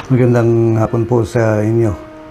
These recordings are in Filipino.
Magandang hapon po sa inyo.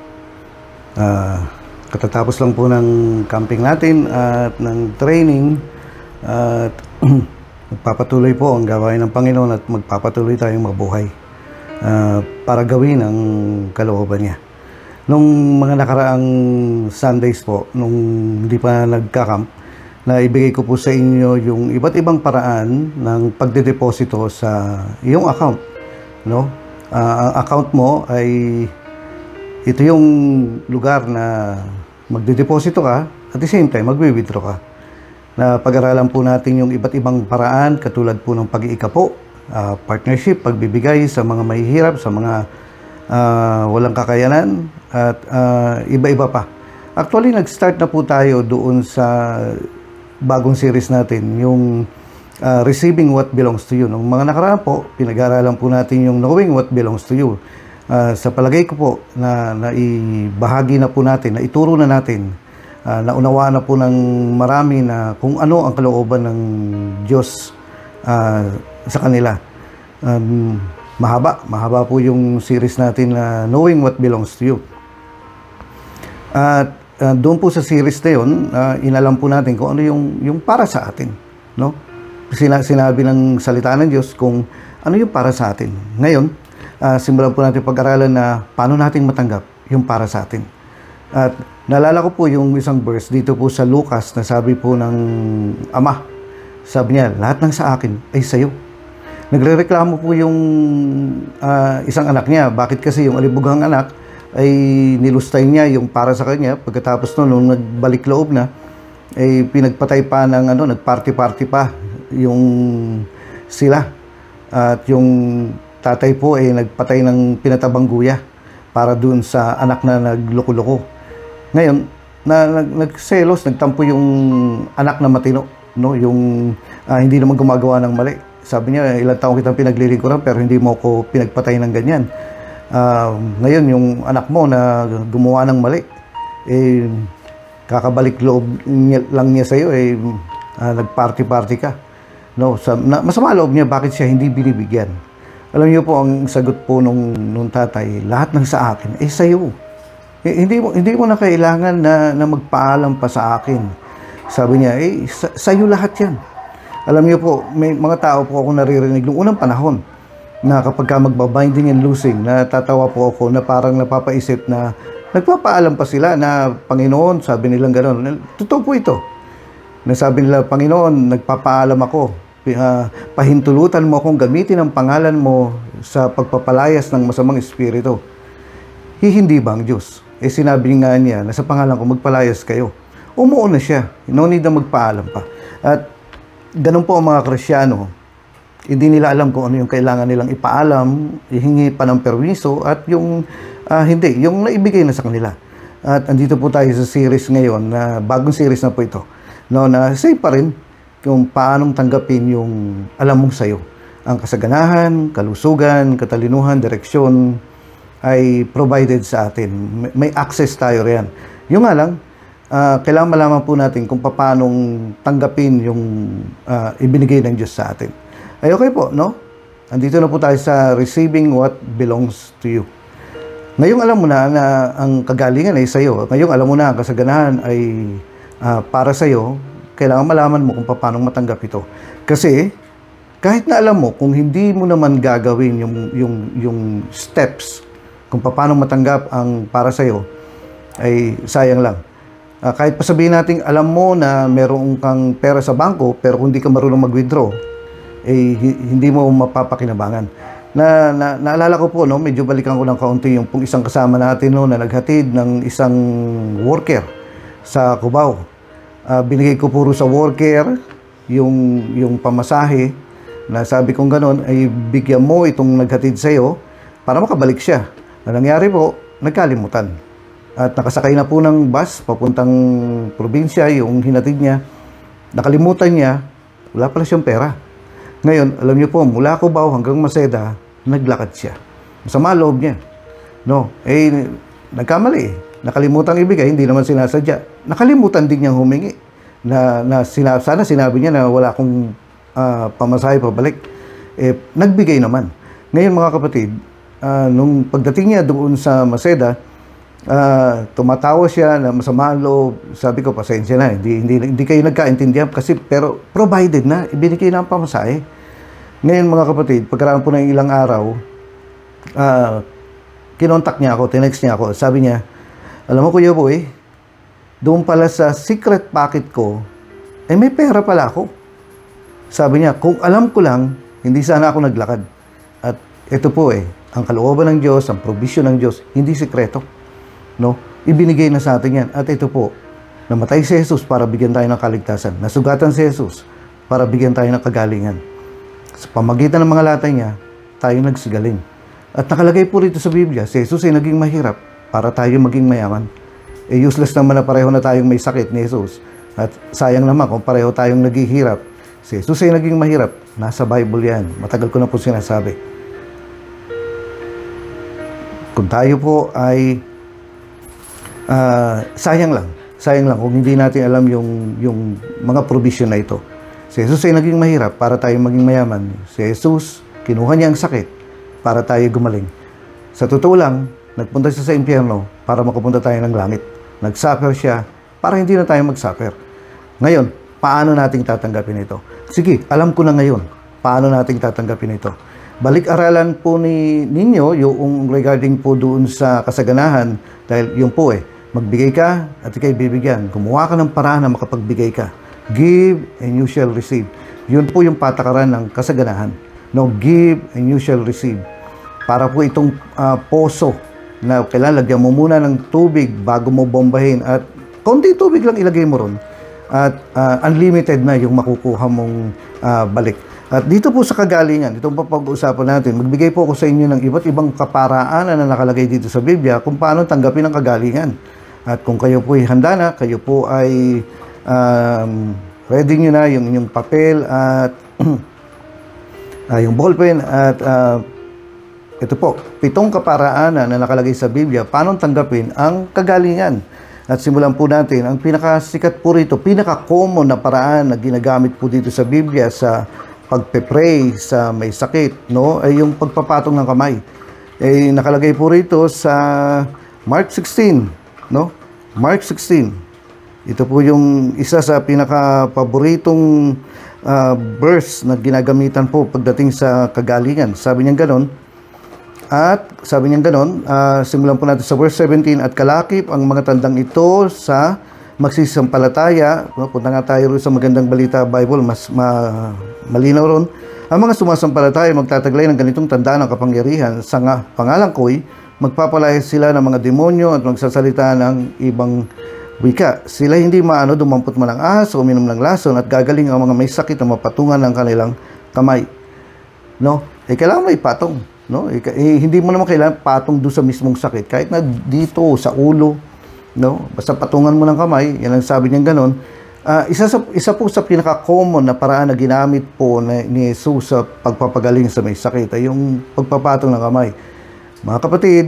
Katatapos lang po ng camping natin at ng training at magpapatuloy po ang gawain ng Panginoon at magpapatuloy tayong mabuhay para gawin ang kalooban niya. Nung mga nakaraang Sundays po, nung hindi pa nagka-camp, na ibigay ko po sa inyo yung iba't ibang paraan ng pagdedeposito sa iyong account, no? Ang account mo ay ito yung lugar na magdedeposito ka at the same time magwi-withdraw ka. Na pag-aralan po natin yung iba't ibang paraan katulad po ng pag-iikapo, partnership, pagbibigay sa mga mahihirap, sa mga walang kakayanan at iba-iba pa. Actually, nag-start na po tayo doon sa bagong series natin, yung Receiving What Belongs to You. Nung mga nakaraan po, pinag-aralan po natin yung Knowing What Belongs to You. Sa palagay ko po, na ibahagi na po natin, na ituro na natin, naunawaan na po ng marami na kung ano ang kalooban ng Diyos sa kanila. Mahaba po yung series natin na Knowing What Belongs to You. At doon po sa series na yun, inalam po natin kung ano yung para sa atin, no? Sinabi ng salita ng Diyos kung ano yung para sa atin. Ngayon, simulan po natin pag-aralan na paano natin matanggap yung para sa atin. At naalala ko po yung isang verse dito po sa Lucas na sabi po ng ama. Sabi niya, lahat ng sa akin ay sa'yo. Nagrereklamo po yung isang anak niya. Bakit kasi yung alibughang anak ay nilustay niya yung para sa kanya. Pagkatapos nung nagbalik loob na, ay pinagpatay pa ng nagparty-party pa yung sila. At yung tatay po ay nagpatay ng pinatabang guya para dun sa anak na nagloko-loko. Ngayon, nagselos, nagtampo yung anak na matino, no? Yung hindi naman gumagawa ng mali. Sabi niya, ilang taong kitang pinaglilingkuran pero hindi mo ko pinagpatay ng ganyan. Ngayon, yung anak mo na gumawa ng mali, kakabalik loob lang niya sa'yo, nagparty-party ka. No, masama loob niya, bakit siya hindi binibigyan? Alam niyo po, ang sagot po nung tatay, lahat ng sa akin, sa'yo. Hindi mo na kailangan na magpaalam pa sa akin. Sabi niya, sa'yo lahat yan. Alam niyo po, may mga tao po ako naririnig noong unang panahon na kapag ka magbabinding and loosing, natatawa po ako na parang napapaisip na nagpapaalam pa sila na Panginoon, sabi nilang gano'n. Totoo po ito. Nasabi nila, Panginoon, nagpapaalam ako. Pahintulutan mo akong gamitin ang pangalan mo sa pagpapalayas ng masamang espiritu. Hindi ba ang Diyos? Sinabi nga niya na sa pangalan ko magpalayas kayo. Umuo na siya. No need na magpaalam pa. At ganun po ang mga Kristyano. Hindi nila alam kung ano yung kailangan nilang ipaalam, ihingi pa ng permiso, at yung yung naibigay na sa kanila. At andito po tayo sa series ngayon, na bagong series na po ito. No, na say pa rin kung paanong tanggapin yung alam mong sayo. Ang kasaganahan, kalusugan, katalinuhan, direksyon ay provided sa atin. May access tayo riyan. Yung nga lang, kailangan malaman po natin kung paanong tanggapin yung ibinigay ng Diyos sa atin. Ay okay po, no? Andito na po tayo sa Receiving What Belongs to You. Ngayong alam mo na ang kagalingan ay sa'yo. Ngayong alam mo na ang kasaganahan ay para sa'yo, kailangan malaman mo kung paano matanggap ito. Kasi, kahit na alam mo, kung hindi mo naman gagawin yung steps kung paano matanggap ang para sa'yo, ay sayang lang. Kahit pa sabihin natin, alam mo na meron kang pera sa bangko, pero kung hindi ka marunong mag-withdraw, hindi mo mapapakinabangan. Naalala ko po, no, medyo balikan ko ng kaunti yung isang kasama natin no, na naghatid ng isang worker sa Cubao. Binigay ko puro sa worker yung pamasahe na sabi kong gano'n ay bigyan mo itong naghatid sa'yo para makabalik siya. Na nangyari po, nagkalimutan. At nakasakay na po ng bus papuntang probinsya yung hinatid niya. Nakalimutan niya, wala pala siyang pera. Ngayon, alam niyo po, mula Cubao hanggang Maceda, naglakad siya. Masama loob niya. No, nagkamali. Nakalimutan ibigay, hindi naman sinasadya. Nakalimutan din niyang humingi. Sana sinabi niya na wala akong pamasahe pabalik. Nagbigay naman. Ngayon mga kapatid, nung pagdating niya doon sa Maceda, tumatawa siya na masama ang loob. Sabi ko, pasensya na, hindi kayo nagkaintindihan kasi, pero provided na, ibinigay na ang pamasahe. Ngayon mga kapatid, pagkaraan po ng ilang araw, kinontak niya ako, tinext niya ako, sabi niya, alam mo Kuya Boy, doon pala sa secret pocket ko, may pera pala ako. Sabi niya, kung alam ko lang, hindi sana ako naglakad. At ito po ang kalooban ng Diyos, ang provision ng Diyos, hindi sikreto. No? Ibinigay na sa atin yan. At ito po, namatay si Jesus para bigyan tayo ng kaligtasan. Nasugatan si Jesus para bigyan tayo ng kagalingan. Sa pamagitan ng mga latay niya, tayo nagsigaling. At nakalagay po rito sa Biblia, si Jesus ay naging mahirap para tayo maging mayaman. Useless naman na pareho na tayong may sakit ni Jesus. At sayang naman kung pareho tayong naghihirap. Si Jesus ay naging mahirap. Nasa Bible yan. Matagal ko na po sinasabi. Kung tayo po ay sayang lang kung hindi natin alam yung mga provision na ito. Si Jesus ay naging mahirap para tayo maging mayaman. Si Jesus, kinuha niya ang sakit para tayo gumaling. Sa totoo lang, nagpunta siya sa impyerno para makapunta tayo ng langit. Nag-suffer siya para hindi na tayo mag-suffer. Ngayon, paano nating tatanggapin ito? Sige, alam ko na ngayon paano nating tatanggapin ito. Balik-aralan po ninyo yung regarding po doon sa kasaganahan dahil yung po magbigay ka at ikay bibigyan. Gumawa ka ng paraan na makapagbigay ka. Give and you shall receive. Yun po yung patakaran ng kasaganahan. No, give and you shall receive. Para po itong poso na kailangan lagyan mo muna ng tubig bago mo bombahin at konti tubig lang ilagay mo ron at unlimited na yung makukuha mong balik. At dito po sa kagalingan, itong papag-uusapan natin, magbigay po ako sa inyo ng iba't ibang kaparaanan na nakalagay dito sa Biblia kung paano tanggapin ang kagalingan. At kung kayo po ay handa na, kayo po ay ready nyo na yung inyong papel at yung ballpen at ito po, 7 kaparaanan na nakalagay sa Biblia paano tanggapin ang kagalingan. At simulan po natin, ang pinakasikat po rito, pinaka-common na paraan na ginagamit po dito sa Biblia sa pagpe-pray sa may sakit, no, ay yung pagpapatong ng kamay. Nakalagay po rito sa Mark 16, no? Mark 16. Ito po yung isa sa pinaka-paboritong verse na ginagamitan po pagdating sa kagalingan. Sabi niya ganon, simulan po natin sa verse 17, at kalakip ang mga tandang ito sa magsisampalataya. Punta nga tayo sa magandang balita Bible, mas malinaw ron. Ang mga sumasampalataya magtataglay ng ganitong tanda ng kapangyarihan. Sa pangalan ko'y magpapalaya sila ng mga demonyo at magsasalita ng ibang wika. Sila hindi dumampot man ng ahas o uminom ng lason at gagaling ang mga may sakit na mapatungan ng kanilang kamay. No? Kailangan may patong. No? Hindi mo naman kailangan patong doon sa mismong sakit. Kahit na dito, sa ulo, no? Basta patungan mo ng kamay, yan ang sabi niya ganon. Isa po sa pinaka-common na paraan na ginamit po ni Jesus sa pagpapagaling sa may sakit ay yung pagpapatong ng kamay. Mga kapatid,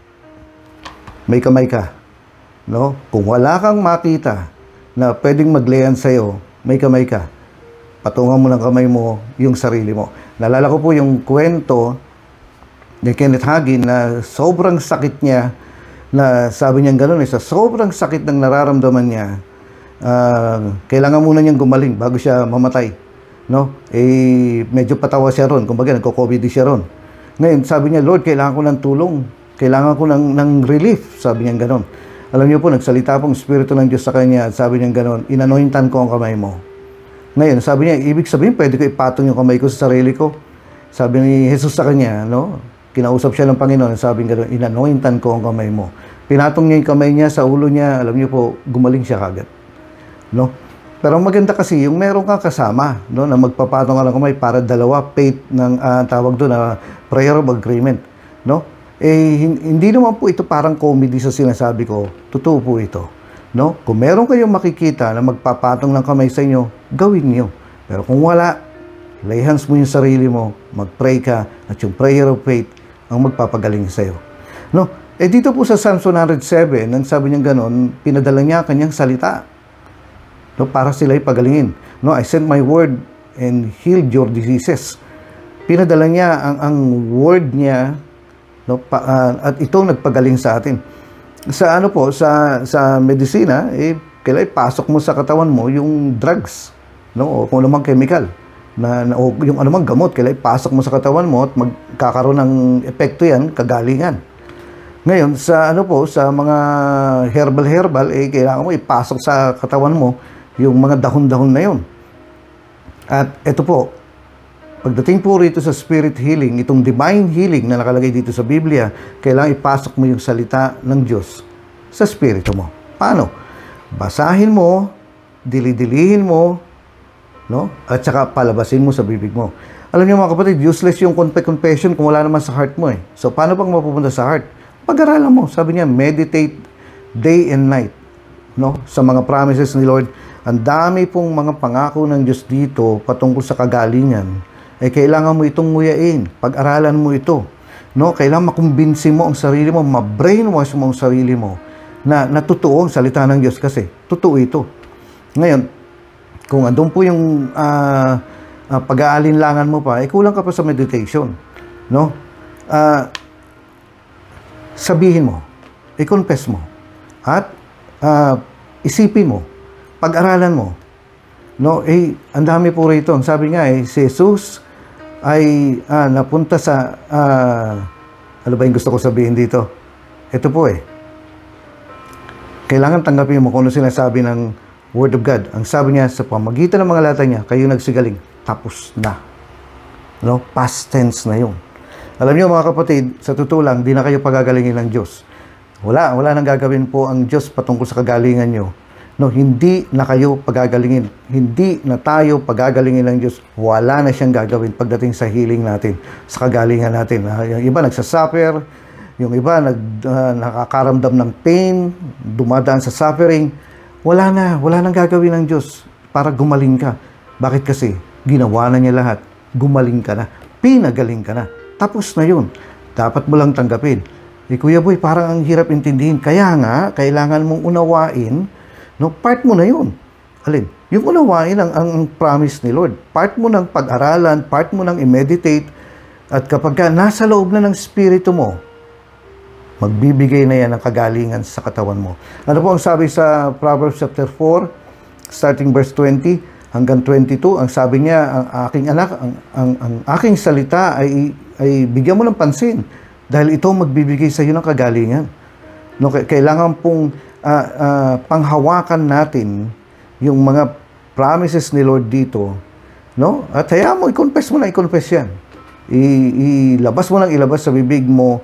may kamay ka. No? Kung wala kang makita na pwedeng maglayan sa'yo, may kamay ka. Patungan mo ng kamay mo yung sarili mo. Naalala ko po yung kwento ni Kenneth Hagin na sobrang sakit niya, na sabi niya gano'n, sa sobrang sakit ng nararamdaman niya, kailangan muna niyang gumaling bago siya mamatay. No? Medyo patawa siya ron, kumbaga nagko-COVID siya ron. Ngayon, sabi niya, Lord, kailangan ko ng tulong, kailangan ko ng relief, sabi niya gano'n. Alam niyo po, nagsalita pong Espiritu ng Diyos sa kanya at sabi niya gano'n, inanointan ko ang kamay mo. Ngayon, sabi niya, ibig sabihin, pwede ko ipatong yung kamay ko sa sarili ko. Sabi ni Jesus sa kanya, no? Kinausap siya ng Panginoon, sabi nga doon, inanointan ko ang kamay mo. Pinatong niya yung kamay niya sa ulo niya, alam niyo po, gumaling siya kagad. No? Pero maganda kasi, yung meron kang kasama, no, na magpapatong ka ng kamay para dalawa, faith ng tawag doon na prayer of agreement. No? Hindi naman po ito parang comedy sa sinasabi ko, totoo po ito. No? Kung meron kayong makikita na magpapatong ng kamay sa inyo, gawin niyo. Pero kung wala, lay hands mo yung sarili mo, mag-pray ka, at yung prayer of faith ang magpapagaling sa iyo. No? Dito po sa Psalm 107, nang sabi niya gano'n, pinadala niya kanyang salita, no, para sila'y pagalingin. No, I sent my word and healed your diseases. Pinadala niya ang word niya no? At ito nagpagaling sa atin. Sa ano po, sa medisina, kailangan ipasok mo sa katawan mo yung drugs, no? O kung anumang chemical o yung anumang gamot, kailangan ipasok mo sa katawan mo at magkakaroon ng epekto yan, kagalingan. Ngayon, sa ano po, sa mga herbal, kailangan mo ipasok sa katawan mo yung mga dahon-dahon na yun. At ito po, pagdating po rito sa spirit healing, itong divine healing na nakalagay dito sa Biblia, kailangan ipasok mo yung salita ng Diyos sa spirito mo. Paano? Basahin mo, dili-dilihin mo, no? At saka palabasin mo sa bibig mo. Alam niyo mga kapatid, useless yung confession kung wala naman sa heart mo eh. So, paano bang mapupunta sa heart? Pag-aralan mo. Sabi niya, meditate day and night, no? Sa mga promises ni Lord. Ang dami pong mga pangako ng Diyos dito patungkol sa kagalingan. Kailangan mo itong nguyain. Pag-aralan mo ito. No? Kailangan makumbinsi mo ang sarili mo, ma-brainwash mo ang sarili mo na totoo ang salita ng Diyos kasi. Totoo ito. Ngayon, kung andun po yung pag-aalinlangan mo pa, kulang ka pa sa meditation. No? Sabihin mo, i-confess mo, at isipin mo, pag-aralan mo. No, ang dami po rito. Ang sabi nga si Jesus ay napunta sa ano ba yung gusto ko sabihin dito? Ito po kailangan tanggapin mo kung ano sinasabi ng Word of God. Ang sabi niya, sa pamagitan ng mga lata niya, kayo nagsigaling, tapos na. No? Past tense na yun. Alam niyo mga kapatid, sa totoo lang, di na kayo pagagalingin ng Diyos. Wala nang gagawin po ang Diyos patungkol sa kagalingan niyo. No, hindi na kayo pagagalingin. Hindi na tayo pagagalingin ng Diyos. Wala na siyang gagawin pagdating sa healing natin, sa kagalingan natin. Yung iba nagsasuffer, yung iba nakakaramdam ng pain, dumadaan sa suffering. Wala nang gagawin ng Diyos para gumaling ka. Bakit kasi? Ginawa na niya lahat. Gumaling ka na. Pinagaling ka na. Tapos na yun. Dapat mo lang tanggapin. Kuya Boy, parang ang hirap intindihin. Kaya nga, kailangan mong unawain. No, part mo na yun. Alin? Yung unawain ang promise ni Lord. Part mo ng pag-aralan, part mo ng i-meditate, at kapag nasa loob na ng spirito mo, magbibigay na yan ng kagalingan sa katawan mo. Ano po ang sabi sa Proverbs chapter 4, starting verse 20 hanggang 22, ang sabi niya, ang aking anak, ang aking salita ay bigyan mo ng pansin, dahil ito magbibigay sa iyo ng kagalingan. No, kailangan pong panghawakan natin yung mga promises ni Lord dito, no? At hayaan mo, i-confess yan. Ilabas mo ilabas sa bibig mo.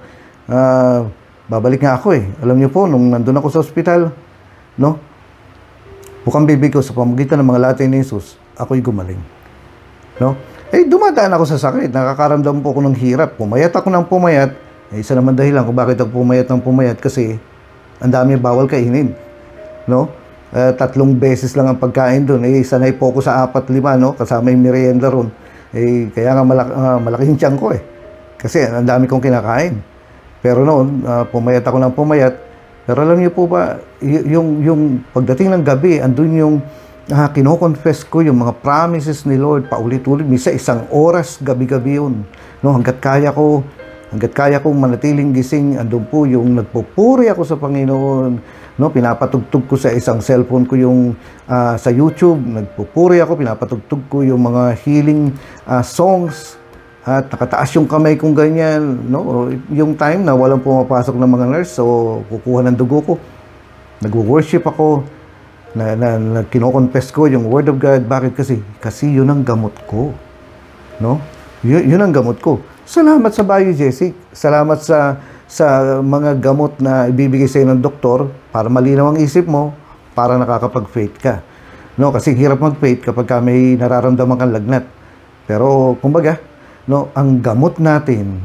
Babalik nga ako Alam niyo po, nung nandun ako sa ospital, no? Bukang bibig ko sa pamagitan ng mga lata ni Jesus, ako'y gumaling. No? Dumadaan ako sa sakit. Nakakaramdam po ako ng hirap. Pumayat ako ng pumayat. Isa naman dahilan kung bakit ako pumayat ng pumayat kasi ang dami bawal kainin, no? 3 beses lang ang pagkain doon. Sanay po ako sa 4-5, no? Kasama yung merienda ron. Kaya nga malaking tiyan ko Kasi ang dami kong kinakain. Pero noon, pumayat ako ng pumayat. Pero alam niyo po ba, yung pagdating ng gabi, andun yung kino-confess ko yung mga promises ni Lord paulit-ulit. Misa 1 oras, gabi-gabi yun. No? Hanggat kaya kong manatiling gising, andun po yung nagpupuri ako sa Panginoon. No, pinapatugtog ko sa isang cellphone ko yung sa YouTube, nagpupuri ako, pinapatugtog ko yung mga healing songs at nakataas yung kamay kong ganyan, no? Yung time na walang pumapasok ng mga nurse, so kukuha ng dugo ko. Nagwo-worship ako, na kino-confess ko yung Word of God. Bakit kasi? Kasi yun ang gamot ko. No? Yun ang gamot ko. Salamat sa Bayo Jessic. Salamat sa mga gamot na ibibigay sa ng doktor para malinaw ang isip mo, para nakakapag-faith ka. No, kasi hirap mag-faith kapag may nararamdaman kang lagnat. Pero kumbaga, no, ang gamot natin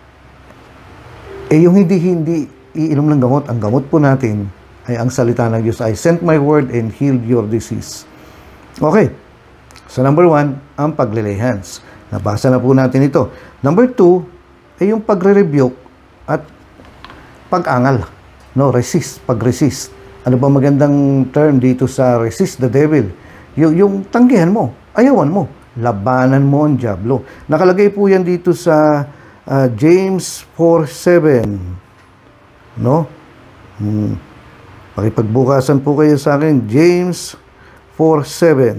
yung hindi iinom ng gamot. Ang gamot po natin ay ang salita ng Diyos. I sent my word and healed your disease. Okay. So number 1, ang paglilay hands. Nabasa na po natin ito. Number 2, ay yung pagre-rebuke at pag-angal. No, resist, pag-resist. Ano ba magandang term dito sa resist the devil? Yung tanggihan mo, ayawan mo, labanan mo ang dyablo. Nakalagay po yan dito sa James 4:7, no? Pakipagbukasan po kayo sa akin, James 4:7.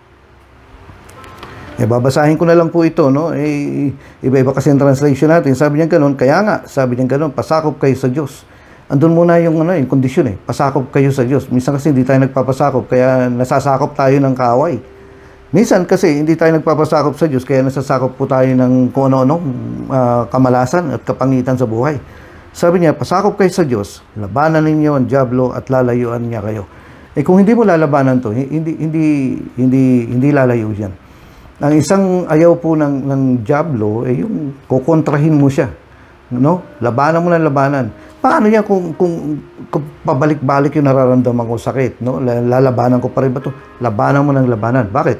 Babasahin ko na lang po ito, no? Iba-iba kasi ang translation natin. Sabi niya ganun, kaya nga, sabi niya ganun, pasakop kayo sa Diyos. Andun muna yung yung kondisyon pasakop kayo sa Diyos. Minsan kasi hindi tayo nagpapasakop, kaya nasasakop tayo ng kaaway. Minsan kasi hindi tayo nagpapasakop sa Diyos, kaya nasasakop po tayo ng kung ano-ano, kamalasan at kapangitan sa buhay. Sabi niya, pasakop kayo sa Diyos, labanan ninyo ang dyablo at lalayuan niya kayo. Kung hindi mo lalabanan to, hindi lalayo yan. Ang isang ayaw po ng dyablo, yung kukontrahin mo siya. No? Labanan mo ng labanan. Paano yan kung pabalik-balik yung nararamdaman ko sakit? No? Lalabanan ko pa rin ba ito? Labanan mo ng labanan. Bakit?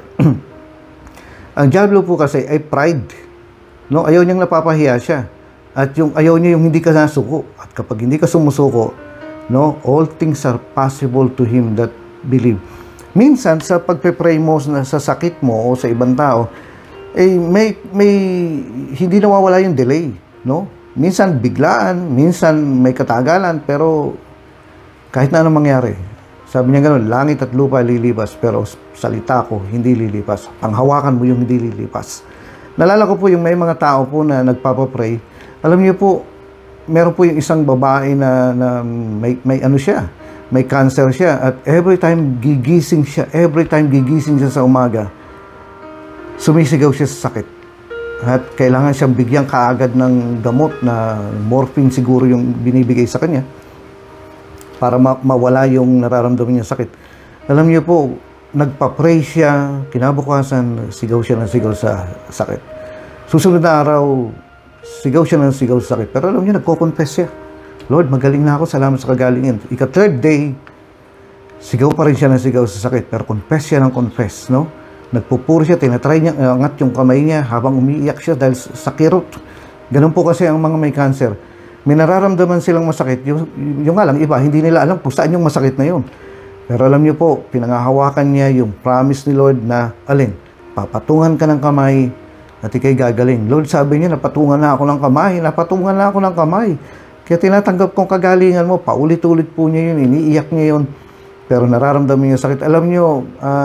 Ang dyablo po kasi ay pride. No? Ayaw niyang napapahiya siya. At yung ayaw niya yung hindi ka nasuko. At kapag hindi ka sumusuko, no, all things are possible to him that believe. Minsan sa pagpe-pray mo sa sakit mo o sa ibang tao, may hindi nawawala yung delay, no? Minsan biglaan, minsan may katagalan, pero kahit na anong mangyari, sabi niya gano'n, langit at lupa lilipas, pero salita ko hindi lilipas. Ang hawakan mo yung hindi lilipas. Nalala ko po yung may mga tao po na nagpapapray. Alam niyo po, meron po yung isang babae na may ano siya, may cancer siya, at every time gigising siya sa umaga, sumisigaw siya sa sakit. At kailangan siyang bigyan kaagad ng gamot na morphine siguro yung binibigay sa kanya para mawala yung nararamdaman niya sakit. Alam niyo po, nagpa-pray siya, kinabukasan, sigaw siya ng sigaw sa sakit. Susunod na araw, sigaw siya ng sigaw sa sakit. Pero alam niyo, nagko-confess siya. Lord, magaling na ako, salamat sa kagalingan. Ika-third day, sigaw pa rin siya ng sigaw sa sakit. Pero confess siya ng confess, no? Nagpupuri siya, tinatry niya, angat yung kamay niya habang umiiyak siya dahil sa kirot. Ganun po kasi ang mga may cancer. May nararamdaman silang masakit. Yung nga lang, iba, hindi nila alam kung saan yung masakit na yun. Pero alam niyo po, pinangahawakan niya yung promise ni Lord na, alin, papatungan ka ng kamay at ikay gagaling. Lord, sabi niya, napatungan na ako ng kamay. Kaya tinatanggap kong kagalingan mo, paulit-ulit po niya yun, iniiyak niya yun. Pero nararamdaman niya sakit. Alam niyo,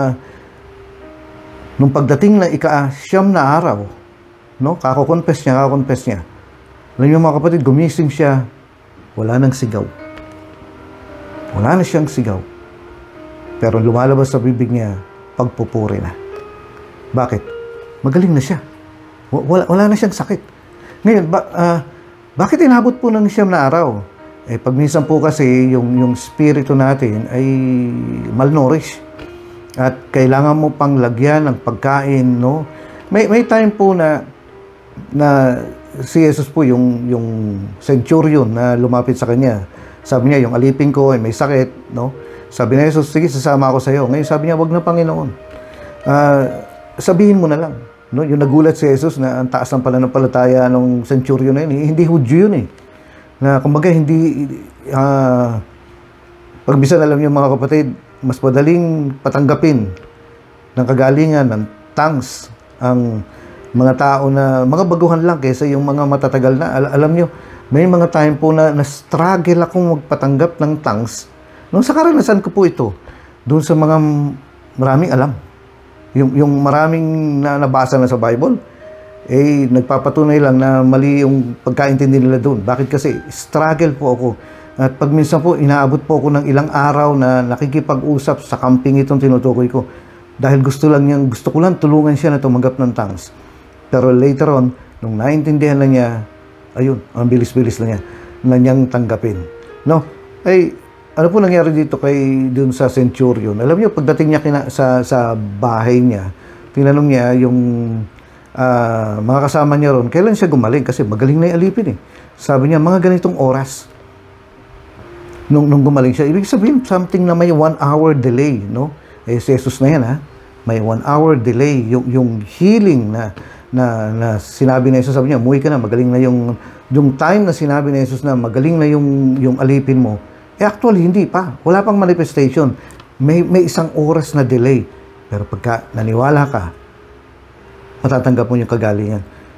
nung pagdating na ika-siyam na araw, no, kako-confess niya. Alam niyo mga kapatid, gumising siya, wala nang sigaw. Wala na siyang sigaw. Pero lumalabas sa bibig niya, pagpupuri na. Bakit? Magaling na siya. Wala na siyang sakit. Ngayon, bakit inabot po ng siyam na araw? Pag minsan po kasi yung spirito natin ay malnourished. At kailangan mo pang lagyan ng pagkain, no? May time po na si Jesus po, yung centurion na lumapit sa kanya. Sabi niya, yung alipin ko ay may sakit, no? Sabi ni Jesus, sige, sasama ako sa iyo. Ngayon sabi niya, wag na Panginoon. Sabihin mo na lang. No? Yung nagulat si Jesus na ang taas ng pananampalataya ng centurion na yun, hindi Hudyo yun Na kumbaga hindi, pagbisan alam niyo mga kapatid, mas madaling patanggapin ng kagalingan, ng tongues, ang mga tao na, mga baguhan lang kaysa yung mga matatagal na. Alam nyo, may mga time po na struggle akong magpatanggap ng tongues. Nung sa karanasan ko po ito, doon sa mga maraming alam. Yung maraming nabasa na sa Bible, nagpapatunay lang na mali yung pagkaintindi nila doon. Bakit kasi? Struggle po ako. At pag minsan po, inaabot po ako ng ilang araw na nakikipag-usap sa camping itong tinutukoy ko. Dahil gusto ko lang tulungan siya na tumanggap ng tongues. Pero later on, nung naintindihan na niya, ayun, ang bilis-bilis na niyang tanggapin. No? Ano po nangyari dito dun sa centurion? Alam niyo, pagdating niya sa bahay niya, tinanong niya yung mga kasama niya ron, kailan siya gumaling? Kasi magaling na yung alipin Sabi niya, mga ganitong oras. Nung gumaling siya, ibig sabihin, something na may 1 hour delay, no? Si Jesus na yan, ha? May 1 hour delay. Yung healing na sinabi na Jesus, sabi niya, umuwi ka na, magaling na yung time na sinabi na Jesus na magaling na yung alipin mo, actually, hindi pa. Wala pang manifestation. May 1 oras na delay. Pero pagka naniwala ka, matatanggap mo yung kagalingan.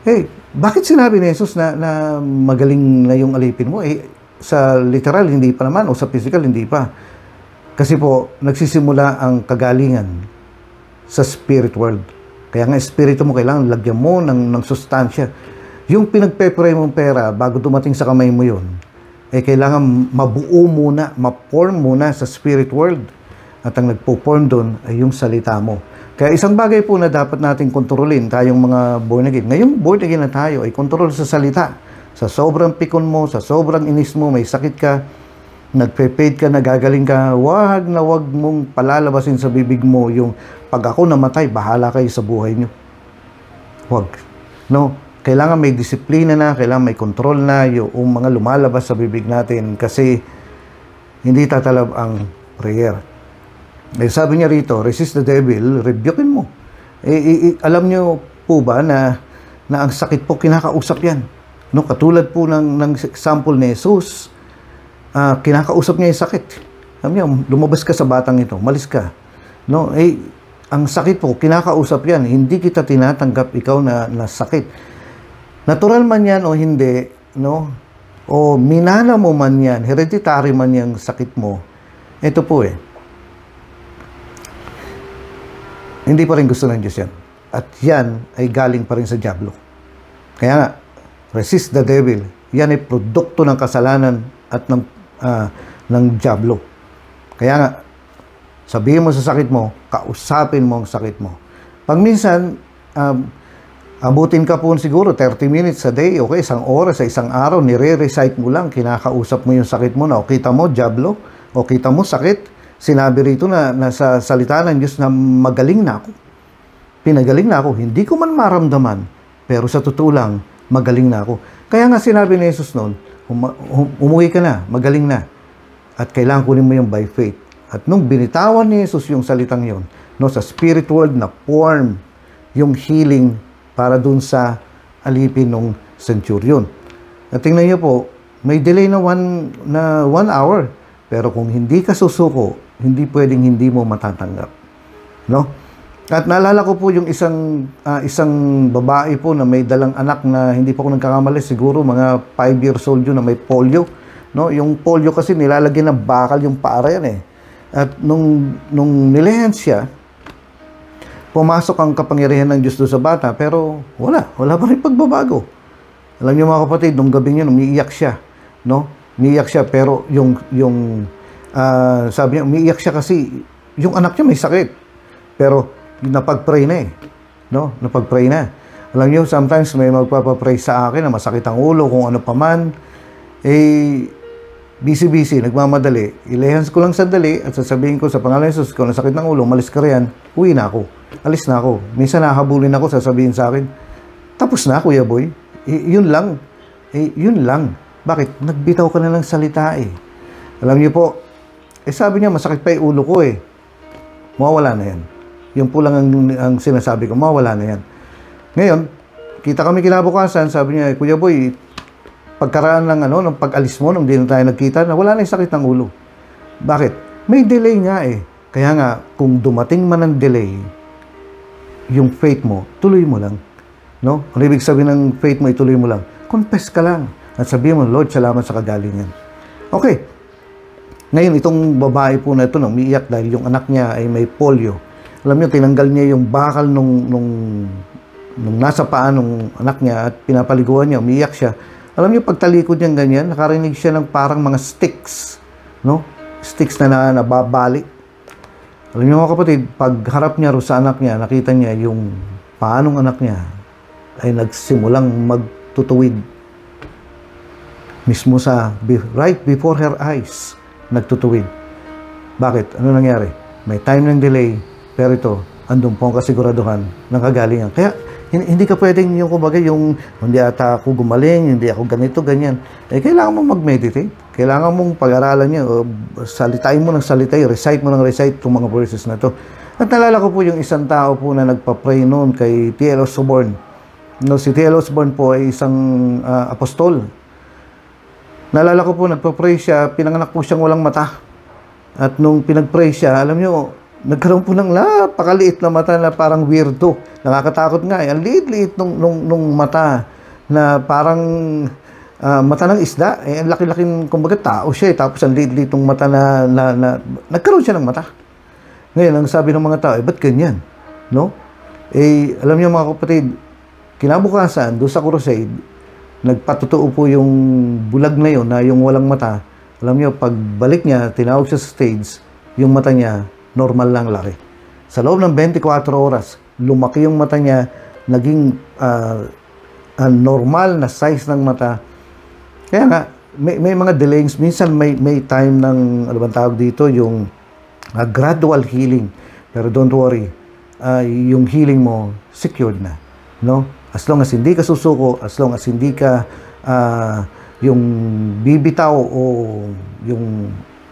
Hey, bakit sinabi ni Jesus na magaling na yung alipin mo? Sa literal, hindi pa naman, o sa physical, hindi pa. Kasi po, nagsisimula ang kagalingan sa spirit world. Kaya nga, espiritu mo, kailangan lagyan mo ng sustansya. Yung pinagpe-pray mong pera, bago dumating sa kamay mo yun, kailangan mabuo muna, ma-form muna sa spirit world. At ang nagpo-form doon ay yung salita mo. Kaya isang bagay po na dapat nating kontrolin, tayong mga born again. Ngayong born again na tayo, ay kontrol sa salita. Sa sobrang pikon mo, sa sobrang inis mo, may sakit ka, nagpe-paid ka, nagagaling ka, wag na wag mong palalabasin sa bibig mo yung pag ako namatay, bahala kayo sa buhay nyo. Wag. No? Kailangan may disiplina na, kailangan may control na yung mga lumalabas sa bibig natin kasi hindi tatalab ang prayer. Sabi niya rito, resist the devil, rebukein mo. Alam niyo po ba na ang sakit po kinakausap yan? No, katulad po ng example ni Jesus, kinakausap niya yung sakit. Sabi niya, lumabas ka sa batang ito, malis ka. No, ang sakit po, kinakausap yan. Hindi kita tinatanggap ikaw na sakit. Natural man yan o hindi, no? O minana mo man yan, hereditary man yung sakit mo, ito po hindi pa rin gusto ng Diyos yan. At yan ay galing pa rin sa dyablo. Kaya nga, resist the devil. Yan ay produkto ng kasalanan at ng dyablo. Kaya nga, sabihin mo sa sakit mo, kausapin mo ang sakit mo. Pag minsan, abutin ka po siguro 30 minutes a day, okay, isang oras sa isang araw, nire-recite mo lang, kinakausap mo yung sakit mo na, o kita mo, dyablo, o kita mo, sakit. Sinabi rito na sa salita ng Diyos na magaling na ako. Pinagaling na ako. Hindi ko man maramdaman, pero sa totoo lang, magaling na ako. Kaya nga sinabi ni Jesus noon, umuwi ka na, magaling na. At kailangan kunin mo yung by faith. At nung binitawan ni Jesus yung salitang yon, no, sa spirit world na form yung healing para dun sa alipin ng centurion. At tingnan niyo po, may delay na one hour. Pero kung hindi ka susuko, hindi pwedeng hindi mo matatanggap. No? At naalala ko po yung isang babae po na may dalang anak na hindi pa ako nagkakamali, siguro mga 5 years old yun na may polio. No? Yung polio kasi nilalagyan ng bakal yung para yan . At nung nilehan siya, pumasok ang kapangyarihan ng Diyos doon sa bata, pero wala pa rin pagbabago. Alam niyo mga kapatid, nung gabi yun, umiiyak siya. No? Umiiyak siya, pero sabi niya, umiiyak siya kasi yung anak niya may sakit. Pero napag-pray na no? Napag-pray na. Alam niyo, sometimes may magpapapray sa akin na masakit ang ulo, kung ano pa man. Busy, nagmamadali. Ilehans ko lang sandali at sasabihin ko sa pangalan ng Jesus, kung nasakit ng ulo, malis ka riyan, uwi na ako. Alis na ako. Minsan nahabulin ako, sasabihin sa akin, tapos na, Kuya Boy. Yun lang. Yun lang. Bakit? Nagbitaw ka na ng salita Alam niyo po, sabi niya, masakit pa yung ulo ko Mawawala na yan. Yun po lang ang sinasabi ko, mawawala na yan. Ngayon, kita kami kinabukasan, sabi niya, Kuya Boy, pagkaraan ng pag-alis mo, nung di na tayo nagkita, na wala na yung sakit ng ulo. Bakit? May delay nga Kaya nga, kung dumating man ang delay, yung faith mo, tuloy mo lang. No? Ang ibig sabihin ng faith mo, ituloy mo lang. Confess ka lang. At sabihin mo, Lord, salamat sa kagalingan. Okay. Ngayon, itong babae po na ito, umiiyak dahil yung anak niya ay may polio. Alam niyo, tinanggal niya yung bakal nung nasa paa nung anak niya at pinapaliguan niya, umiiyak siya. Alam niyo, pagtalikod niya ganyan, nakarinig siya ng parang mga sticks. No? Sticks na nababali. Alam niyo mga kapatid, pagharap niya ro sa anak niya, nakita niya yung paanong anak niya ay nagsimulang magtutuwid. Mismo right before her eyes, nagtutuwid. Bakit? Ano nangyari? May time ng delay, pero ito, andun po ang kasiguraduhan ng kagalingan. Kaya, hindi ka pwedeng hindi ata ako gumaling, hindi ako ganito, ganyan. Kailangan mong mag-meditate. Kailangan mong pag-aralan niya, salitain mo ng salitay, recite mo ng recite itong mga verses na to. At nalala ko po yung isang tao po na nagpa-pray noon kay T.L. Osborne. No, si T.L. Osborne po ay isang apostol. Nalala ko po, nagpa-pray siya, pinanganak po siyang walang mata. At nung pinag-pray siya, alam niyo, nagkaroon po ng napakaliit na mata na parang weirdo. Nakakatakot nga eh. Ang liit-liit nung mata na parang mata ng isda. Eh, ang laki-laking, kumbaga tao siya eh. Tapos ang liit-liit nung mata na nagkaroon siya ng mata. Ngayon, ang sabi ng mga tao, eh, ba't ganyan? No? Eh, alam niyo mga kapatid, kinabukasan, doon sa crusade, nagpatotoo po yung bulag na yun, na yung walang mata. Alam niyo, pagbalik niya, tinawag siya sa stage, yung mata niya, normal lang laki. Sa loob ng 24 oras, lumaki yung mata niya, naging normal na size ng mata. Kaya nga, may mga delays. Minsan may time ng, ano bang tawag dito, yung gradual healing. Pero don't worry, yung healing mo, secured na. No? As long as hindi ka susuko, as long as hindi ka yung bibitaw o yung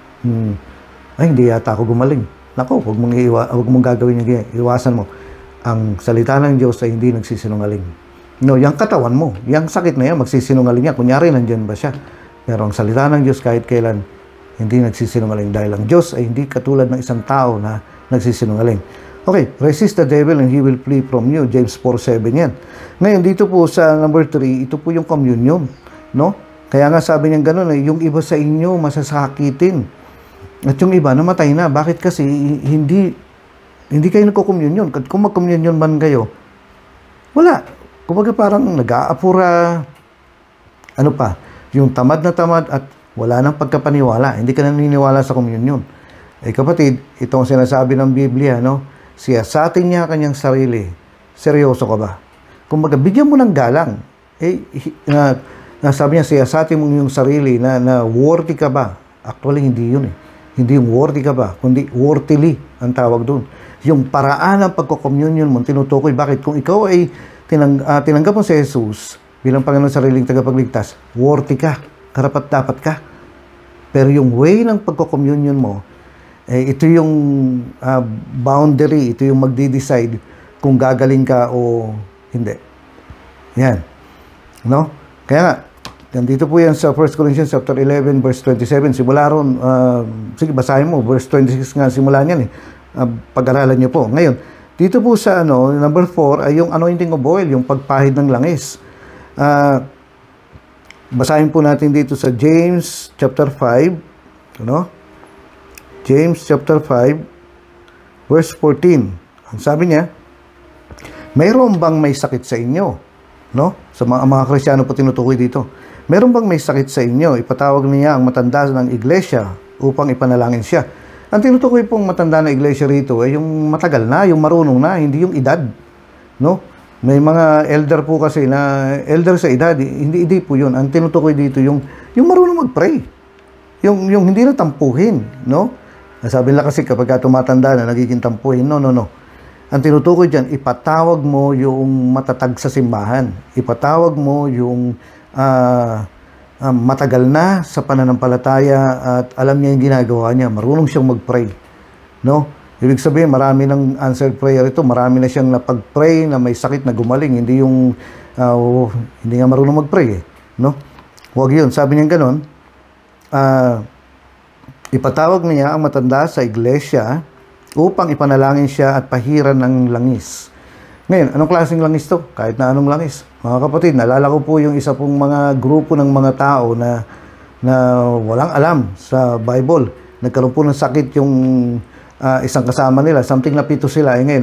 ay, hindi yata ako gumaling. Nako, huwag mong gagawin yung iwasan mo. Ang salita ng Diyos ay hindi nagsisinungaling. No, yung katawan mo, yung sakit na yan, magsisinungaling yan. Kunyari, nandyan ba siya? Pero ang salita ng Diyos kahit kailan, hindi nagsisinungaling. Dahil ang Diyos ay hindi katulad ng isang tao na nagsisinungaling. Okay, resist the devil and he will flee from you. James 4:7 yan. Ngayon, dito po sa number 3, ito po yung communion. No? Kaya nga sabi niya gano'n, yung iba sa inyo masasakitin. At yung iba, namatay na. Bakit kasi hindi kayo nagko-communion? Kung mag-communion man kayo, wala. Kumbaga parang nag-aapura, ano pa, yung tamad na tamad at wala nang pagkapaniwala. Hindi ka naniniwala sa communion. Eh kapatid, itong sinasabi ng Biblia, no? Siyasatin niya kanyang sarili. Seryoso ka ba? Kumbaga, bigyan mo ng galang. Eh, sabi niya, siyasatin mo yung sarili na worthy ka ba? Actually, hindi yun eh. Hindi yung worthy ka ba, kundi worthily ang tawag doon. Yung paraan ng pagko-communion mo, tinutukoy. Bakit? Kung ikaw ay tinanggap mo si Jesus bilang Panginoon sariling tagapagligtas, worthy ka, karapat-dapat ka. Pero yung way ng pagko-communion mo, eh, ito yung boundary, ito yung magdi-decide kung gagaling ka o hindi. Yan. No? Kaya nga, nandito po yan sa 1 Corinthians chapter 11 verse 27. Simula ron, sige basahin mo, verse 26 nga simula niyan eh. Pag-aralan niyo po. Ngayon, dito po sa number 4 ay yung anointing of oil, yung pagpahid ng langis. Basahin po natin dito sa James chapter 5, James chapter 5 verse 14. Ang sabi niya, mayroon bang may sakit sa inyo? No? Sa mga Kristiyano po tinutukoy dito. Meron bang may sakit sa inyo? Ipatawag niya ang matanda ng iglesia upang ipanalangin siya. Ang tinutukoy pong matanda na iglesia rito ay yung matagal na, yung marunong na, hindi yung edad. No? May mga elder po kasi na elder sa edad, hindi po yun. Ang tinutukoy dito yung marunong mag-pray. Yung hindi na tampuhin, no? Sabi nila kasi kapag tumatanda na nagiging tampuhin, no. Ang tinutukoy diyan, ipatawag mo yung matatag sa simbahan. Ipatawag mo yung matagal na sa pananampalataya at alam niya yung ginagawa niya. Marunong siyang mag-pray. No? Ibig sabihin, marami ng answered prayer ito. Marami na siyang napag-pray na may sakit na gumaling. Hindi yung, hindi nga marunong mag-pray eh. No? Huwag yun. Sabi niya ganon, ipatawag niya ang matanda sa iglesia upang ipanalangin siya at pahiran ng langis. Ngayon, anong klaseng langis to? Kahit na anong langis. Mga kapatid, naalala ko po yung isa pong mga grupo ng mga tao na walang alam sa Bible. Nagkaroon po ng sakit yung isang kasama nila. Something napito sila. Eh, ngayon,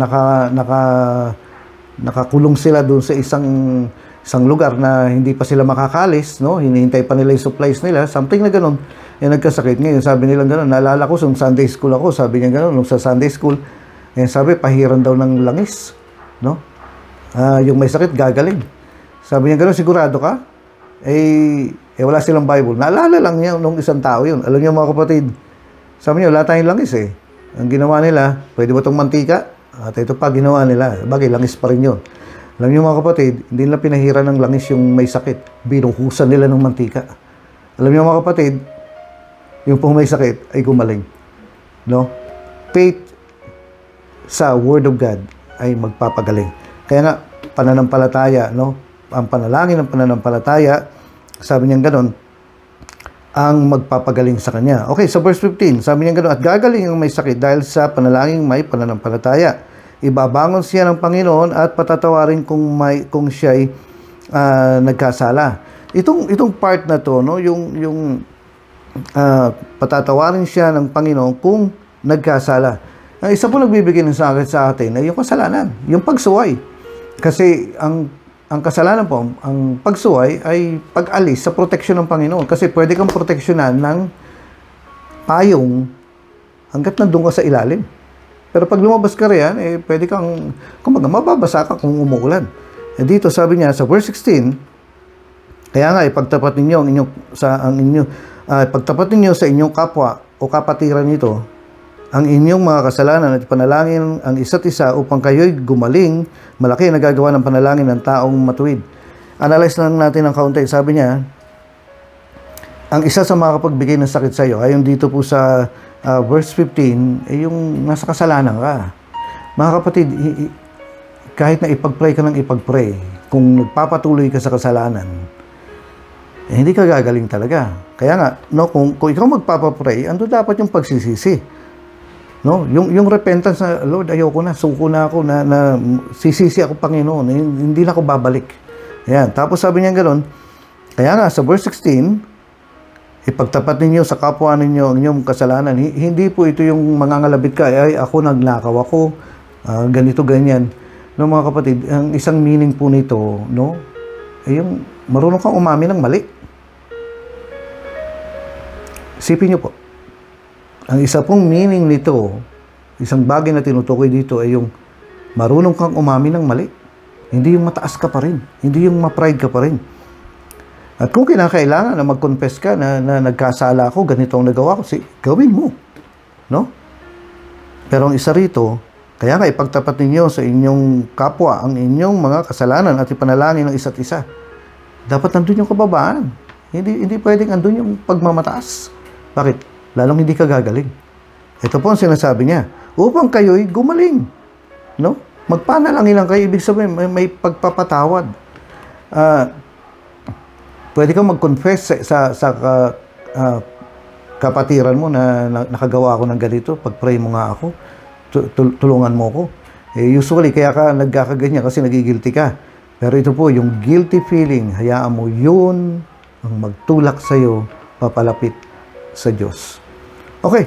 nakakulong sila doon sa isang lugar na hindi pa sila makakalis. No? Hinihintay pa nila yung supplies nila. Something na ganun. Eh, nagkasakit. Ngayon, sabi nila ganun. Naalala ko, nung Sunday school ako, sabi niya ganun. Nung sa Sunday school, sabi, pahiran daw ng langis. No? Yung may sakit, gagaling. Sabi niya gano'n, sigurado ka? Wala silang Bible. Naalala lang niya nung isang tao yun. Alam niyo mga kapatid, sabi niya, wala tayong langis eh. Ang ginawa nila, pwede ba itong mantika? At ito pa ginawa nila. Bagay, langis pa rin yun. Alam niyo mga kapatid, hindi nila pinahiran ng langis yung may sakit. Binuhusan nila ng mantika. Alam niyo mga kapatid, yung pong may sakit ay gumaling. No? Faith sa Word of God ay magpapagaling. Kaya nga, pananampalataya, no? Ang panalangin ng pananampalataya, sabi niya gano'n, ang magpapagaling sa kanya. Okay, sa verse 15, sabi niya gano'n, at gagaling ang may sakit dahil sa panalangin may pananampalataya. Ibabangon siya ng Panginoon at patatawarin kung siya'y nagkasala. Itong part na to, no, yung patatawarin siya ng Panginoon kung nagkasala. Ang isa po nagbibigay ng sakit sa atin ay yung kasalanan, yung pagsuway. Kasi ang kasalanan po, ang pagsuway ay pag-alis sa proteksyon ng Panginoon. Kasi pwede kang proteksyonan ng payong hanggat nandun ka sa ilalim. Pero pag lumabas ka riyan, pwede kang, kumbaga, mababasa ka kung umuulan. Dito sabi niya sa verse 16, kaya nga ipagtapat ninyo pagtapat ninyo sa inyong kapwa o kapatiran nito ang inyong mga kasalanan at panalangin ang isa't isa upang kayo'y gumaling. Malaki nagagawa ng panalangin ng taong matuwid. Analyze lang natin ng kaunti. Sabi niya, ang isa sa makakapagbigay ng sakit sa iyo, ayon dito po sa verse 15, yung nasa kasalanan ka. Mga kapatid, kahit na ipag-pray ka ng ipag-pray, kung nagpapatuloy ka sa kasalanan, hindi ka gagaling talaga. Kaya nga, no, kung ikaw magpapapray, ando dapat yung pagsisisi. No, yung repentance na, Lord, ayoko na, suko na ako, na sisisi ako, Panginoon, hindi na ako babalik. Ayan, tapos sabi niya gano'n, kaya nga, sa verse 16, ipagtapat ninyo sa kapwa ninyo ang inyong kasalanan. Hindi po ito yung mangangalabit ka, ay ako nagnakaw ako, ganito, ganyan. No, mga kapatid, ang isang meaning po nito, no, ay yung marunong kang umamin ng mali. Isipin niyo po, ang isa pong meaning nito, isang bagay na tinutukoy dito ay yung marunong kang umamin ng mali. Hindi yung mataas ka pa rin. Hindi yung ma-pride ka pa rin. At kung kinakailangan na mag-confess ka na nagkasala ako, ganito ang nagawa ko, gawin mo. No? Pero ang isa rito, kaya nga ipagtapat ninyo sa inyong kapwa ang inyong mga kasalanan at ipanalangin ng isa't isa. Dapat nandun yung kababaan. Hindi pwedeng andun yung pagmamataas. Bakit? Lalong hindi ka gagaling. Ito po ang sinasabi niya, upang kayo'y gumaling. No? Magpanalangin lang kayo, ibig sabihin may pagpapatawad. Pwede kang mag-confess sa kapatiran mo na nakagawa ako ng ganito, pag-pray mo nga ako, tulungan mo ako. Usually, kaya ka nagkakaganyan kasi nagigilty ka. Pero ito po, yung guilty feeling, hayaan mo yun ang magtulak sa'yo, papalapit sa Diyos. Okay.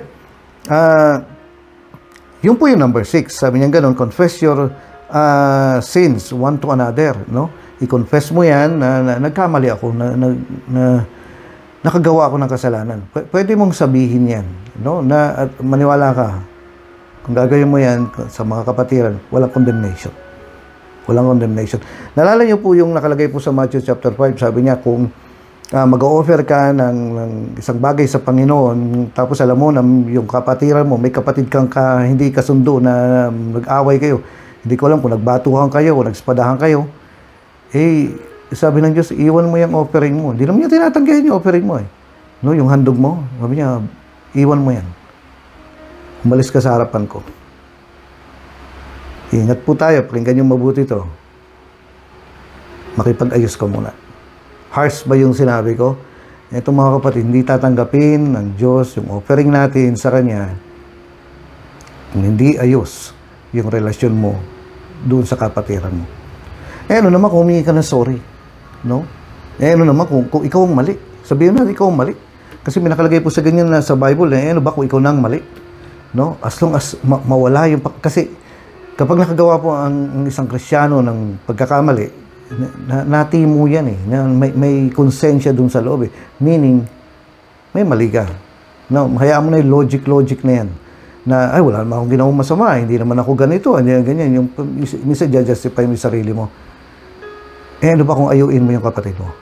Yun po yung number 6. Sabi niya gano'n, confess your sins one to another. No? I-confess mo yan na nagkamali ako, na nakagawa ako ng kasalanan. Pwede mong sabihin yan. No? At maniwala ka, kung gagawin mo yan sa mga kapatiran, walang condemnation. Walang condemnation. Nalala niyo po yung nakalagay po sa Matthew chapter 5, sabi niya kung mag-o-offer ka ng isang bagay sa Panginoon, tapos alam mo na yung kapatiran mo, may kapatid kang hindi kasundo na nag-away kayo. Hindi ko alam kung nagbatuhan kayo o nagspadahan kayo. Sabi ng Diyos, iwan mo yung offering mo. Hindi naman niya tinatanggihan yung offering mo. No, yung handog mo, sabi niya, iwan mo yan. Umalis ka sa harapan ko. Ingat po tayo, pakinggan yung mabuti to. Makipag-ayos ka muna. Harsh ba yung sinabi ko? Ito mga kapatid, hindi tatanggapin ng Diyos yung offering natin sa Kanya kung hindi ayos yung relasyon mo doon sa kapatiran mo. Ano naman kung humingi ka ng sorry? No? Ano naman kung ikaw ang mali? Sabihin na ikaw ang mali. Kasi may nakalagay po sa ganyan na sa Bible, ano ba kung ikaw na ang mali? No? As long as mawala yung... Kasi kapag nakagawa po ang isang Kristiyano ng pagkakamali, natimo yan may konsensya dun sa loob meaning may mali ka, no? Hayaan mo na yung logic na yan na wala naman akong ginawang masama, hindi naman ako ganito, ganyan, yung minsan justify mo yung sarili mo. Ano ba kung ayuin mo yung kapatid mo?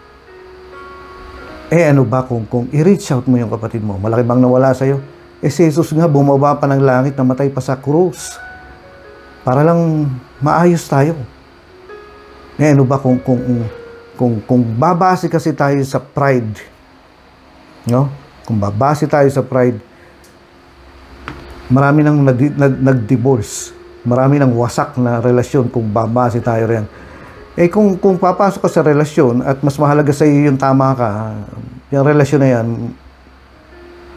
Ano ba kung i-reach out mo yung kapatid mo? Malaki bang nawala sa'yo? Si Jesus nga bumaba pa ng langit, namatay pa sa krus para lang maayos tayo. Ano ba kung babase kasi tayo sa pride, no? Kung babase tayo sa pride, marami nang nag-divorce, marami nang wasak na relasyon kung babase tayo riyan. Kung papasok ka sa relasyon at mas mahalaga sa iyo yung tama ka, yung relasyon na yan,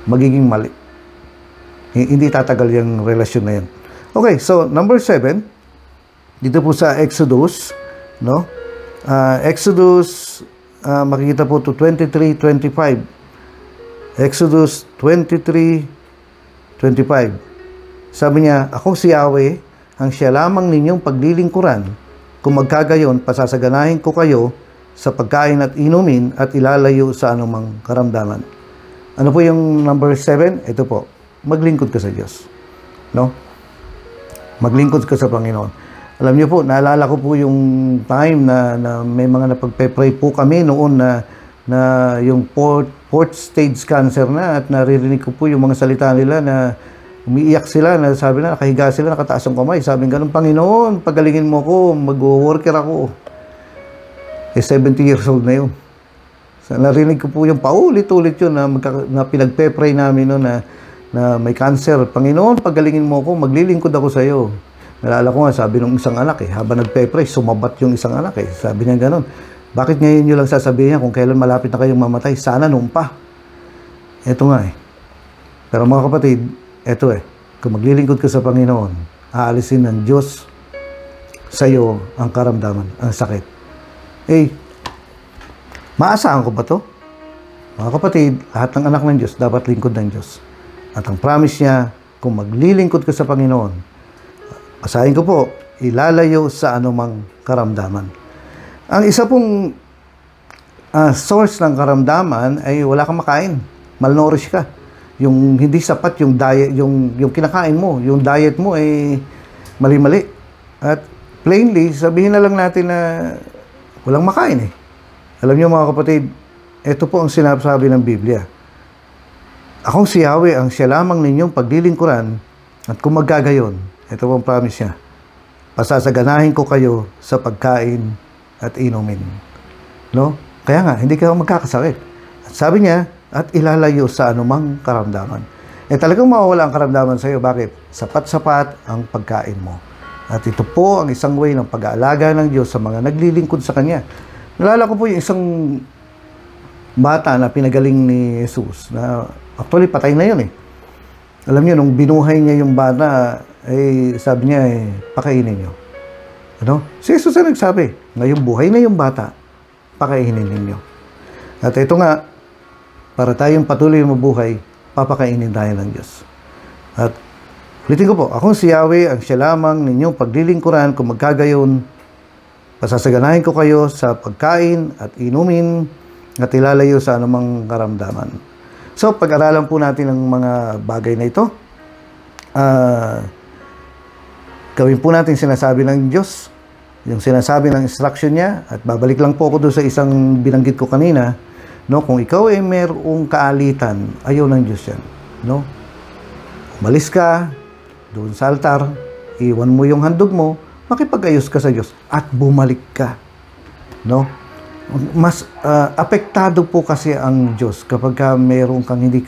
magiging mali. Hindi tatagal yung relasyon na yan. Okay, so number 7, dito po sa Exodus, no? Exodus, makikita po to 23:25. Exodus 23:25. Sabi niya, ako si Yahweh, ang siya lamang ninyong paglilingkuran. Kung magkagayon, pasasaganahin ko kayo sa pagkain at inumin at ilalayo sa anumang karamdaman. Ano po yung number 7? Ito po, maglingkod ka sa Diyos. No? Maglingkod ka sa Panginoon. Alam niyo po, naalala ko po yung time na may mga napagpe-pray po kami noon na yung fourth stage cancer na, at naririnig ko po yung mga salita nila na umiiyak sila, na sabi na, nakahiga sila, nakataas ang kamay. Sabi ganun, Panginoon, pagalingin mo ko, mag-worker ako. 70 years old na yun. So, narinig ko po yung paulit-ulit yun na pinagpe-pray namin no, na may cancer. Panginoon, pagalingin mo ko, maglilingkod ako sa iyo. Nalala ko nga, sabi ng isang anak habang nagpe-pray, sumabat yung isang anak Sabi niya ganun, bakit ngayon nyo lang sasabihin kung kailan malapit na kayong mamatay? Sana noon pa. Ito nga Pero mga kapatid, ito kung maglilingkod ka sa Panginoon, aalisin ng Diyos sa iyo ang karamdaman, ang sakit. Maasahan ko ba to? Mga kapatid, lahat ng anak ng Diyos dapat lingkod ng Diyos. At ang promise niya, kung maglilingkod ka sa Panginoon, basahin ko po, ilalayo sa anumang karamdaman. Ang isa pong source ng karamdaman ay wala kang makain. Malnourished ka. Yung hindi sapat yung diet, yung kinakain mo, yung diet mo ay mali-mali. At plainly, sabihin na lang natin na walang makain Alam niyo mga kapatid, ito po ang sinasabi ng Biblia. Akong si Yahweh, ang siya lamang ninyong paglilingkuran, at kung magkagayon, ito po ang promise niya, pasasaganahin ko kayo sa pagkain at inumin. No? Kaya nga, hindi kayo magkakasakit. At sabi niya, at ilalayo sa anumang karamdaman. Talagang mawawala ang karamdaman sa iyo. Bakit? Sapat-sapat ang pagkain mo. At ito po ang isang way ng pag-aalaga ng Diyos sa mga naglilingkod sa Kanya. Nalala ko po yung isang bata na pinagaling ni Jesus, na actually patay na yun Alam niyo, nung binuhay niya yung bata, sabi niya, pakainin niyo. Ano? Si Jesus ang nagsabi, ngayong buhay na yung bata, pakainin ninyo. At ito nga, para tayong patuloy mabuhay, papakainin tayo ng Diyos. At ulitin ko po, akong si Yahweh, ang siya lamang ninyong paglilingkuran, kung magkagayon, pasasaganahin ko kayo sa pagkain at inumin at ilalayo sa anumang karamdaman. So, pag-aralan po natin ang mga bagay na ito. Gawin po natin sinasabi ng Diyos, yung sinasabi ng instruction niya, at babalik lang po ako doon sa isang binanggit ko kanina, no? Kung ikaw ay mayroong kaalitan, ayaw ng Diyos yan. No? Umalis ka doon sa altar, iwan mo yung handog mo, makipag-ayos ka sa Diyos, at bumalik ka. No? Mas apektado po kasi ang Diyos kapag mayroon kang hindi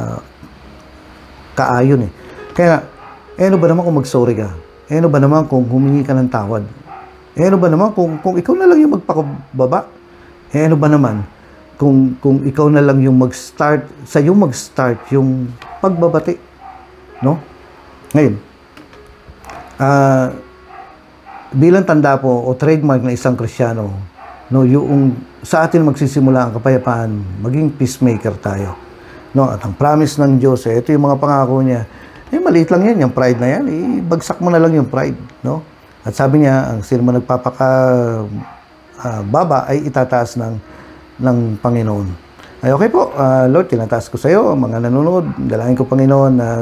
kaayon Kaya, ano ba naman kung mag-sorry ka? Ano ba naman kung humingi ka ng tawad? Ano ba naman kung ikaw na lang yung magpakababa? Ano ba naman kung ikaw na lang yung mag-start yung pagbabati? No? Ngayon, bilang tanda po o trademark ng isang Kristiyano, no, yung sa atin magsisimula ang kapayapaan, maging peacemaker tayo. No, at ang promise ng Diyos, ito yung mga pangako niya. Maliit lang yan, yung pride na yan, ibagsak mo na lang yung pride, no? At sabi niya, ang sino man baba ay itataas ng Panginoon. Ay okay po, Lord, tinataas ko sa iyo ang mga nanonood. Dalangin ko, Panginoon, na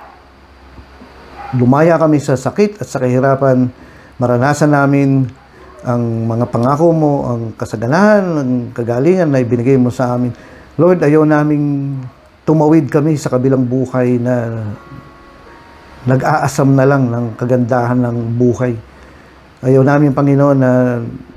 lumaya kami sa sakit at sa kahirapan. Maranasan namin ang mga pangako mo, ang kasaganahan, ang kagalingan na ibinigay mo sa amin. Lord, ayaw naming tumawid kami sa kabilang buhay na nag-aasam na lang ng kagandahan ng buhay. Ayaw namin, Panginoon, na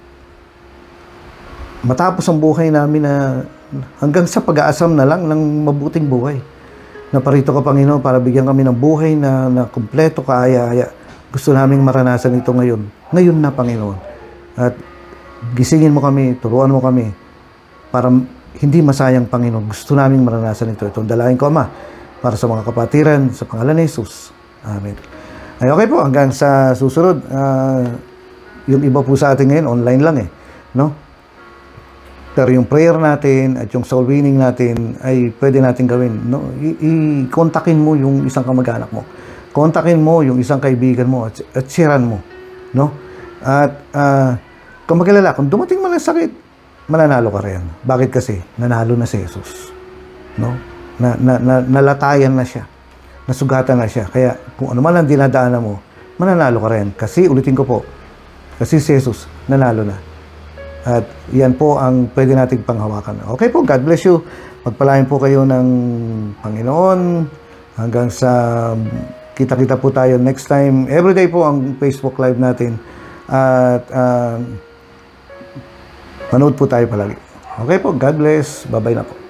matapos ang buhay namin na hanggang sa pag-aasam na lang ng mabuting buhay. Naparito ka, Panginoon, para bigyan kami ng buhay na kumpleto, kaaya-aya. Gusto naming maranasan ito ngayon. Ngayon na, Panginoon. At gisingin mo kami, turuan mo kami para hindi masayang, Panginoon. Gusto namin maranasan ito. Itong dalangin ko, Ama, para sa mga kapatiran, sa pangalan ni Jesus. Amen. Ay, okay po, hanggang sa susunod. Yung iba po sa atin ngayon, online lang eh. No? Pero yung prayer natin at yung soul winning natin ay pwede natin gawin. No? I-kontakin mo yung isang kamag-anak mo. Kontakin mo yung isang kaibigan mo at sharean mo. No? At kung mag-alala, kung dumating man ang sakit, mananalo ka rin. Bakit kasi? Nanalo na si Jesus. No? Nalatayan na siya. Nasugatan na siya. Kaya kung ano man ang dinadaanan mo, mananalo ka rin. Kasi, ulitin ko po, kasi si Jesus, nanalo na. At yan po ang pwede nating panghawakan. Okay po, God bless you. Pagpalain po kayo ng Panginoon. Hanggang sa kita-kita po tayo next time. Everyday po ang Facebook Live natin. At manood po tayo palagi. Okay po, God bless. Bye-bye na po.